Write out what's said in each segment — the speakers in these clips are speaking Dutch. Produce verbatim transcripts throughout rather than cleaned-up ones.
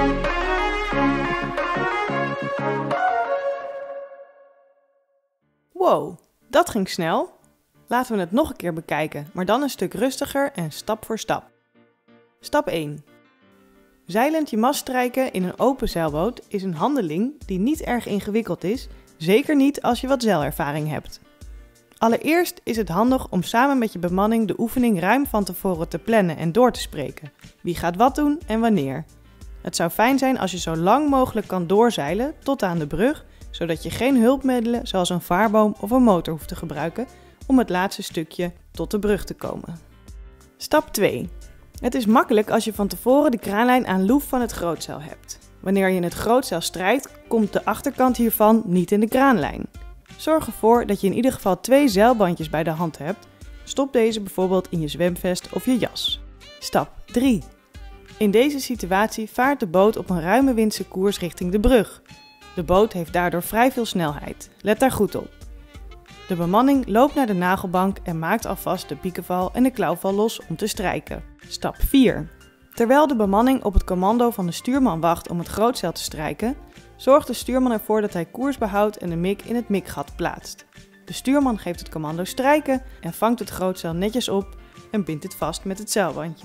Wow, dat ging snel. Laten we het nog een keer bekijken, maar dan een stuk rustiger en stap voor stap. Stap één. Zeilend je mast strijken in een open zeilboot is een handeling die niet erg ingewikkeld is, zeker niet als je wat zeilervaring hebt. Allereerst is het handig om samen met je bemanning de oefening ruim van tevoren te plannen en door te spreken. Wie gaat wat doen en wanneer. Het zou fijn zijn als je zo lang mogelijk kan doorzeilen tot aan de brug, zodat je geen hulpmiddelen zoals een vaarboom of een motor hoeft te gebruiken om het laatste stukje tot de brug te komen. Stap twee. Het is makkelijk als je van tevoren de kraanlijn aan loef van het grootzeil hebt. Wanneer je in het grootzeil strijkt, komt de achterkant hiervan niet in de kraanlijn. Zorg ervoor dat je in ieder geval twee zeilbandjes bij de hand hebt. Stop deze bijvoorbeeld in je zwemvest of je jas. Stap drie. In deze situatie vaart de boot op een ruime windse koers richting de brug. De boot heeft daardoor vrij veel snelheid. Let daar goed op. De bemanning loopt naar de nagelbank en maakt alvast de piekenval en de klauwval los om te strijken. Stap vier. Terwijl de bemanning op het commando van de stuurman wacht om het grootzeil te strijken, zorgt de stuurman ervoor dat hij koers behoudt en de mik in het mikgat plaatst. De stuurman geeft het commando strijken en vangt het grootzeil netjes op en bindt het vast met het zeilbandje.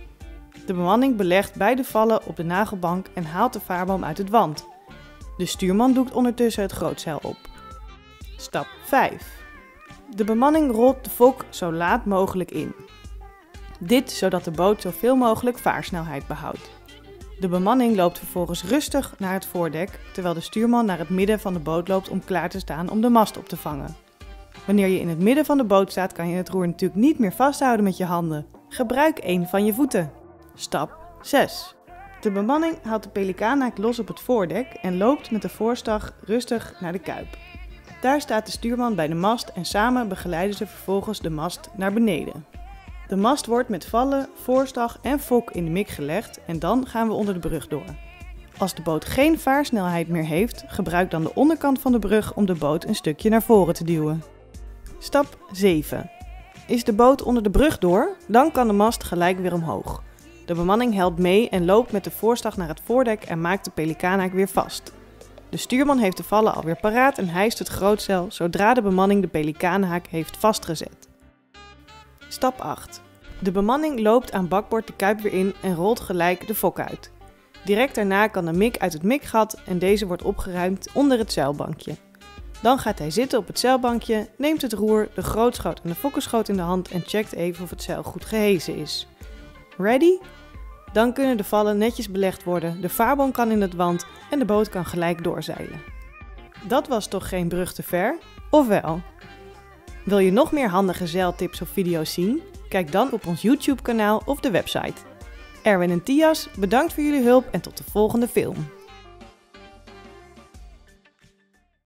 De bemanning belegt beide vallen op de nagelbank en haalt de vaarboom uit het wand. De stuurman doekt ondertussen het grootzeil op. Stap vijf. De bemanning rolt de fok zo laat mogelijk in. Dit zodat de boot zoveel mogelijk vaarsnelheid behoudt. De bemanning loopt vervolgens rustig naar het voordek, terwijl de stuurman naar het midden van de boot loopt om klaar te staan om de mast op te vangen. Wanneer je in het midden van de boot staat, kan je het roer natuurlijk niet meer vasthouden met je handen. Gebruik een van je voeten. Stap zes. De bemanning haalt de pelikaanhaak los op het voordek en loopt met de voorstag rustig naar de kuip. Daar staat de stuurman bij de mast en samen begeleiden ze vervolgens de mast naar beneden. De mast wordt met vallen, voorstag en fok in de mik gelegd en dan gaan we onder de brug door. Als de boot geen vaarsnelheid meer heeft, gebruik dan de onderkant van de brug om de boot een stukje naar voren te duwen. Stap zeven. Is de boot onder de brug door, dan kan de mast gelijk weer omhoog. De bemanning helpt mee en loopt met de voorstag naar het voordek en maakt de pelikaanhaak weer vast. De stuurman heeft de vallen alweer paraat en hijst het grootzeil zodra de bemanning de pelikaanhaak heeft vastgezet. Stap acht. De bemanning loopt aan bakboord de kuip weer in en rolt gelijk de fok uit. Direct daarna kan de mik uit het mikgat en deze wordt opgeruimd onder het zeilbankje. Dan gaat hij zitten op het zeilbankje, neemt het roer, de grootschoot en de fokkenschoot in de hand en checkt even of het zeil goed gehezen is. Ready? Dan kunnen de vallen netjes belegd worden, de vaarboom kan in het wand en de boot kan gelijk doorzeilen. Dat was toch geen brug te ver? Of wel? Wil je nog meer handige zeiltips of video's zien? Kijk dan op ons YouTube kanaal of de website. Erwin en Tias, bedankt voor jullie hulp en tot de volgende film.